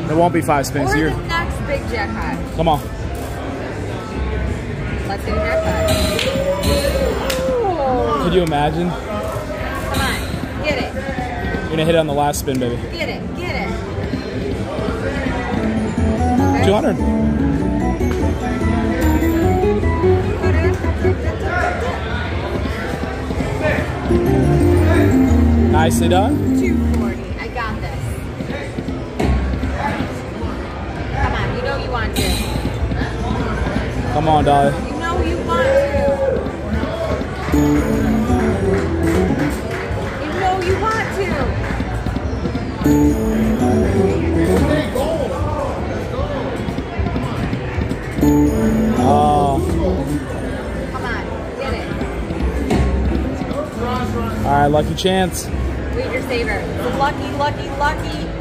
There won't be 5 spins Or here. the next big jackpot. Come on. Let's get a jackpot. Ooh. Could you imagine? Come on, get it. You're gonna hit it on the last spin, baby. Get it, get it. 200. Nicely done. 240. I got this. Come on, you know you want to. Come on, Dolly. You know you want to. You know you want to. Oh. Come on, get it. All right, lucky chance. Read your saver. Lucky, lucky, lucky.